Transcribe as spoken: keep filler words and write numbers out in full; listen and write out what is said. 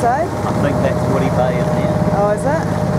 so? I think that's what he pays now. Oh, is it?